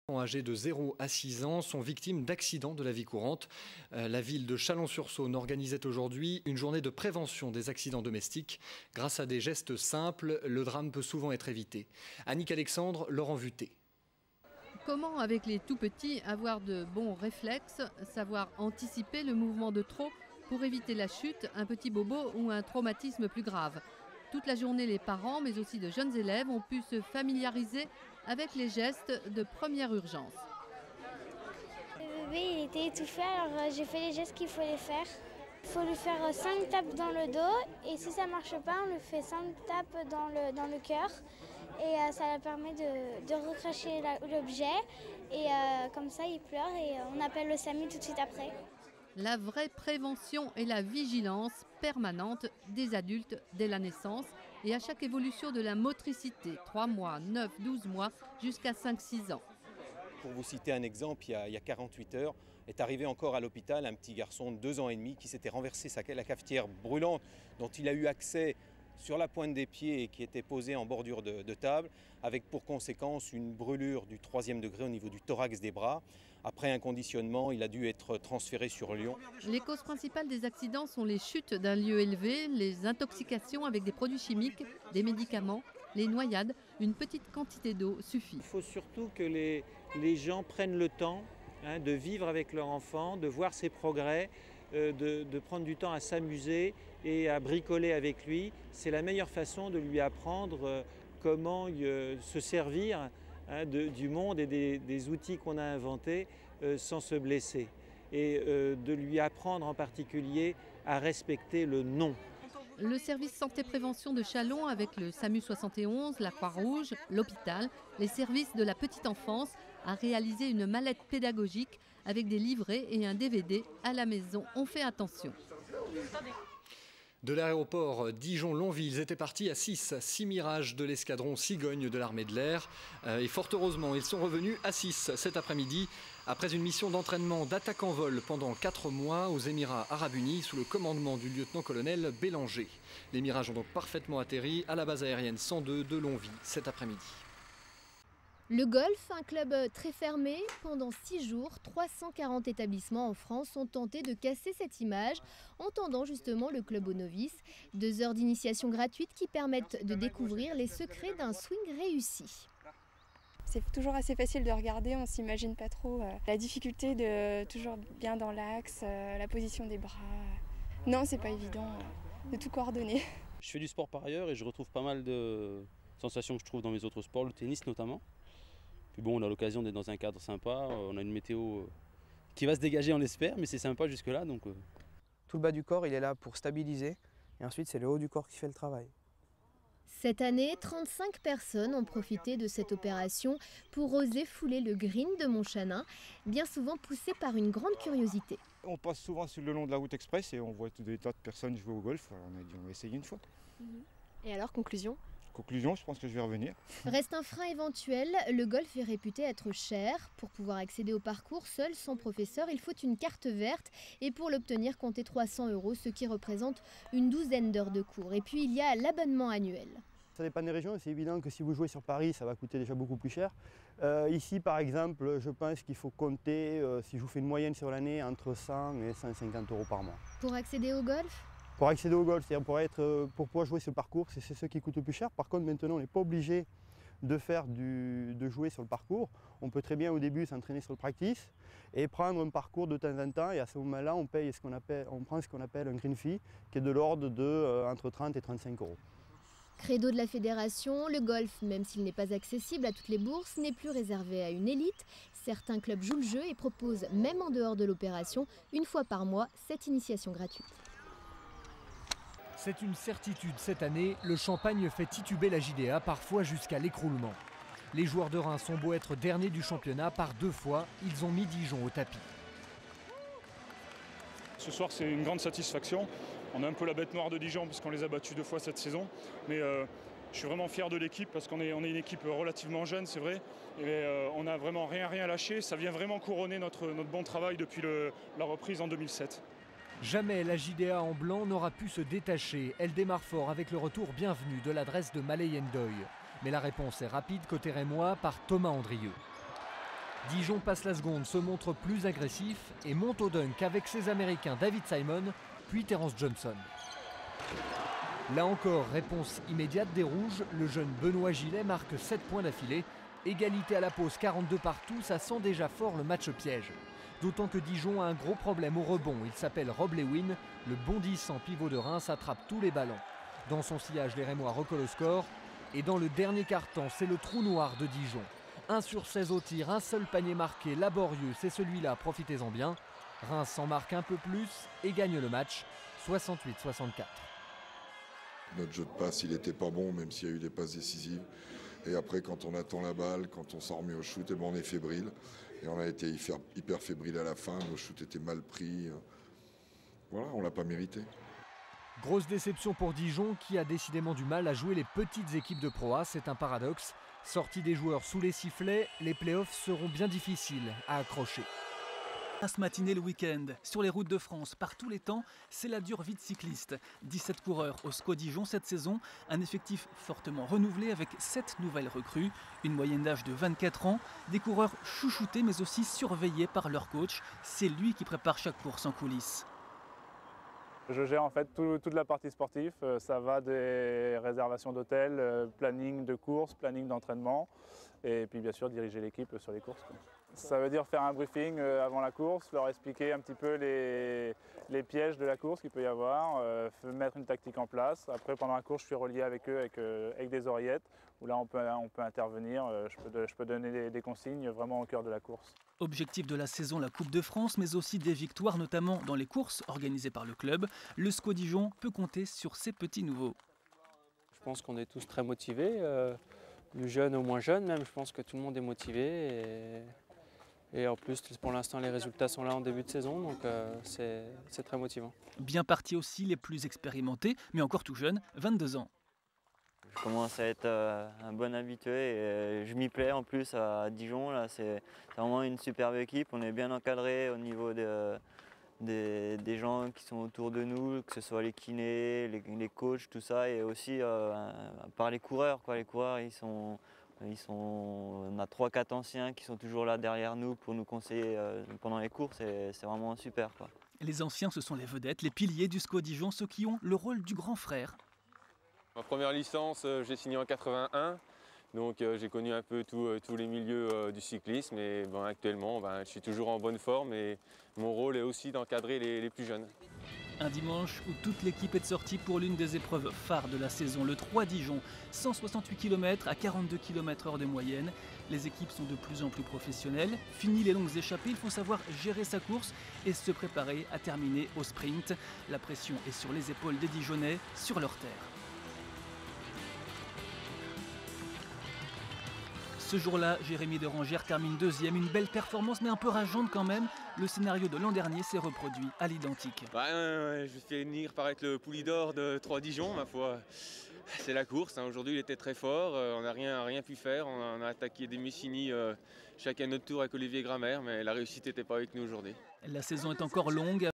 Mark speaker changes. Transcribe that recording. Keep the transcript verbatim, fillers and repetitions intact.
Speaker 1: Âgés de zéro à six ans sont victimes d'accidents de la vie courante. La ville de Chalon-sur-Saône organisait aujourd'hui une journée de prévention des accidents domestiques. Grâce à des gestes simples, le drame peut souvent être évité. Annick Alexandre, Laurent Vuté.
Speaker 2: Comment, avec les tout-petits, avoir de bons réflexes, savoir anticiper le mouvement de trop pour éviter la chute, un petit bobo ou un traumatisme plus grave? Toute la journée, les parents, mais aussi de jeunes élèves, ont pu se familiariser avec les gestes de première urgence.
Speaker 3: Le bébé il était étouffé, alors j'ai fait les gestes qu'il fallait faire. Il faut lui faire cinq tapes dans le dos et si ça ne marche pas, on lui fait cinq tapes dans le, dans le cœur. Et euh, ça permet de, de recracher l'objet et euh, comme ça il pleure et on appelle le SAMU tout de suite après.
Speaker 2: La vraie prévention et la vigilance permanente des adultes dès la naissance et à chaque évolution de la motricité, trois mois, neuf, douze mois, jusqu'à cinq six ans.
Speaker 4: Pour vous citer un exemple, il y a, il y a quarante-huit heures, est arrivé encore à l'hôpital un petit garçon de deux ans et demi qui s'était renversé sa, la cafetière brûlante dont il a eu accès sur la pointe des pieds et qui était posée en bordure de, de table, avec pour conséquence une brûlure du troisième degré au niveau du thorax des bras. Après un conditionnement, il a dû être transféré sur Lyon.
Speaker 2: Les causes principales des accidents sont les chutes d'un lieu élevé, les intoxications avec des produits chimiques, des médicaments, les noyades. Une petite quantité d'eau suffit.
Speaker 5: Il faut surtout que les, les gens prennent le temps hein, de vivre avec leur enfant, de voir ses progrès, euh, de, de prendre du temps à s'amuser et à bricoler avec lui. C'est la meilleure façon de lui apprendre euh, comment euh, se servir hein, de, du monde et des, des outils qu'on a inventés euh, sans se blesser. Et euh, de lui apprendre en particulier à respecter le non.
Speaker 2: Le service santé-prévention de Chalon avec le SAMU soixante et onze, la Croix-Rouge, l'hôpital, les services de la petite enfance a réalisé une mallette pédagogique avec des livrets et un D V D à la maison. On fait attention.
Speaker 1: De l'aéroport Dijon-Longwy, ils étaient partis à six, six mirages de l'escadron Cigogne de l'armée de l'air. Et fort heureusement, ils sont revenus à six cet après-midi, après une mission d'entraînement d'attaque en vol pendant quatre mois aux Émirats Arabes Unis, sous le commandement du lieutenant-colonel Bélanger. Les mirages ont donc parfaitement atterri à la base aérienne cent deux de Longwy cet après-midi.
Speaker 6: Le golf, un club très fermé. Pendant six jours, trois cent quarante établissements en France ont tenté de casser cette image en tendant justement le club aux novices. Deux heures d'initiation gratuite qui permettent de découvrir les secrets d'un swing réussi.
Speaker 7: C'est toujours assez facile de regarder, on ne s'imagine pas trop euh, la difficulté de toujours bien dans l'axe, euh, la position des bras. Non, c'est pas évident euh, de tout coordonner.
Speaker 8: Je fais du sport par ailleurs et je retrouve pas mal de sensations que je trouve dans mes autres sports, le tennis notamment. Puis bon, on a l'occasion d'être dans un cadre sympa, on a une météo qui va se dégager, on l'espère, mais c'est sympa jusque-là. Donc...
Speaker 9: Tout le bas du corps, il est là pour stabiliser, et ensuite c'est le haut du corps qui fait le travail.
Speaker 6: Cette année, trente-cinq personnes ont profité de cette opération pour oser fouler le green de Montchanin, bien souvent poussé par une grande curiosité.
Speaker 10: On passe souvent sur le long de la route express et on voit tout des tas de personnes jouer au golf. On a dit on va essayer une fois.
Speaker 6: Et alors, conclusion ?
Speaker 10: Conclusion, je pense que je vais revenir.
Speaker 6: Reste un frein éventuel, le golf est réputé être cher. Pour pouvoir accéder au parcours seul, sans professeur, il faut une carte verte. Et pour l'obtenir, comptez trois cents euros, ce qui représente une douzaine d'heures de cours. Et puis il y a l'abonnement annuel.
Speaker 11: Ça dépend des régions, c'est évident que si vous jouez sur Paris, ça va coûter déjà beaucoup plus cher. Euh, ici, par exemple, je pense qu'il faut compter, euh, si je vous fais une moyenne sur l'année, entre cent et cent cinquante euros par mois.
Speaker 6: Pour accéder au golf ?
Speaker 11: Pour accéder au golf, c'est-à-dire pour, être, pour pouvoir jouer sur le parcours, c'est ce qui coûte le plus cher. Par contre, maintenant, on n'est pas obligé de, faire du, de jouer sur le parcours. On peut très bien au début s'entraîner sur le practice et prendre un parcours de temps en temps. Et à ce moment-là, on, paye ce qu'on appelle, on prend ce qu'on appelle un green fee, qui est de l'ordre de euh, entre trente et trente-cinq euros.
Speaker 6: Credo de la fédération, le golf, même s'il n'est pas accessible à toutes les bourses, n'est plus réservé à une élite. Certains clubs jouent le jeu et proposent, même en dehors de l'opération, une fois par mois, cette initiation gratuite.
Speaker 12: C'est une certitude cette année, le champagne fait tituber la J D A, parfois jusqu'à l'écroulement. Les joueurs de Reims sont beaux être derniers du championnat par deux fois, ils ont mis Dijon au tapis.
Speaker 13: Ce soir, c'est une grande satisfaction. On a un peu la bête noire de Dijon parce qu'on les a battus deux fois cette saison. Mais euh, je suis vraiment fier de l'équipe parce qu'on est, on est une équipe relativement jeune, c'est vrai. Et euh, on n'a vraiment rien, rien lâché. Ça vient vraiment couronner notre, notre bon travail depuis le, la reprise en deux mille sept.
Speaker 12: Jamais la J D A en blanc n'aura pu se détacher. Elle démarre fort avec le retour bienvenu de l'adresse de Malay Ndoye. Mais la réponse est rapide côté rémois par Thomas Andrieux. Dijon passe la seconde, se montre plus agressif et monte au dunk avec ses Américains David Simon puis Terence Johnson. Là encore, réponse immédiate des Rouges, le jeune Benoît Gillet marque sept points d'affilée. Égalité à la pause, quarante-deux partout, ça sent déjà fort le match piège. D'autant que Dijon a un gros problème au rebond. Il s'appelle Rob Lewin, le bondissant pivot de Reims attrape tous les ballons. Dans son sillage, les Rémois recollent au score. Et dans le dernier quart-temps, c'est le trou noir de Dijon. un sur seize au tir, un seul panier marqué, laborieux, c'est celui-là, profitez-en bien. Reims s'en marque un peu plus et gagne le match, soixante-huit à soixante-quatre.
Speaker 14: Notre jeu de passe, il n'était pas bon, même s'il y a eu des passes décisives. Et après, quand on attend la balle, quand on s'en remet au shoot, et ben on est fébrile. Et on a été hyper, hyper fébrile à la fin, nos shoots étaient mal pris. Voilà, on ne l'a pas mérité.
Speaker 12: Grosse déception pour Dijon qui a décidément du mal à jouer les petites équipes de Pro A, c'est un paradoxe. Sortie des joueurs sous les sifflets, les playoffs seront bien difficiles à accrocher.
Speaker 15: Ce matinée le week-end, sur les routes de France, par tous les temps, c'est la dure vie de cycliste. dix-sept coureurs au SCO Dijon cette saison, un effectif fortement renouvelé avec sept nouvelles recrues, une moyenne d'âge de vingt-quatre ans, des coureurs chouchoutés mais aussi surveillés par leur coach. C'est lui qui prépare chaque course en coulisses.
Speaker 16: Je gère en fait tout, toute la partie sportive, ça va des réservations d'hôtels, planning de courses, planning d'entraînement et puis bien sûr diriger l'équipe sur les courses. Ça veut dire faire un briefing avant la course, leur expliquer un petit peu les, les pièges de la course qu'il peut y avoir, euh, mettre une tactique en place. Après pendant la course je suis relié avec eux avec, euh, avec des oreillettes où là on peut, on peut intervenir, je peux, je peux donner des, des consignes vraiment au cœur de la course.
Speaker 15: Objectif de la saison, la Coupe de France, mais aussi des victoires, notamment dans les courses organisées par le club. Le SCO Dijon peut compter sur ces petits nouveaux.
Speaker 17: Je pense qu'on est tous très motivés, euh, du jeune au moins jeune même, je pense que tout le monde est motivé. Et, et en plus, pour l'instant, les résultats sont là en début de saison, donc euh, c'est très motivant.
Speaker 15: Bien partis aussi les plus expérimentés, mais encore tout jeunes, vingt-deux ans.
Speaker 18: Je commence à être euh, un bon habitué et euh, je m'y plais en plus à Dijon. C'est vraiment une superbe équipe. On est bien encadré au niveau de, des, des gens qui sont autour de nous, que ce soit les kinés, les, les coachs, tout ça. Et aussi euh, par les coureurs. Quoi. Les coureurs, ils sont, ils sont, on a trois quatre anciens qui sont toujours là derrière nous pour nous conseiller euh, pendant les courses. C'est vraiment super. Quoi.
Speaker 15: Les anciens, ce sont les vedettes, les piliers du SCO Dijon, ceux qui ont le rôle du grand frère.
Speaker 19: Ma première licence, j'ai signé en quatre-vingt-un, donc euh, j'ai connu un peu tous euh, tous les milieux euh, du cyclisme et ben, actuellement ben, je suis toujours en bonne forme et mon rôle est aussi d'encadrer les, les plus jeunes.
Speaker 15: Un dimanche où toute l'équipe est sortie pour l'une des épreuves phares de la saison, le trois Dijon, cent soixante-huit kilomètres à quarante-deux kilomètres heure de moyenne. Les équipes sont de plus en plus professionnelles. Fini les longues échappées, il faut savoir gérer sa course et se préparer à terminer au sprint. La pression est sur les épaules des Dijonnais, sur leur terre. Ce jour-là, Jérémy Derangère termine deuxième, une belle performance mais un peu rageante quand même. Le scénario de l'an dernier s'est reproduit à l'identique.
Speaker 19: Ouais, ouais, ouais, je vais finir par être le Poulidor de trois Dijon, ma foi. C'est la course, hein. Aujourd'hui il était très fort, on n'a rien, rien pu faire. On a, on a attaqué des Mussini euh, chacun notre tour avec Olivier Grammer, mais la réussite n'était pas avec nous aujourd'hui.
Speaker 15: La saison est encore longue.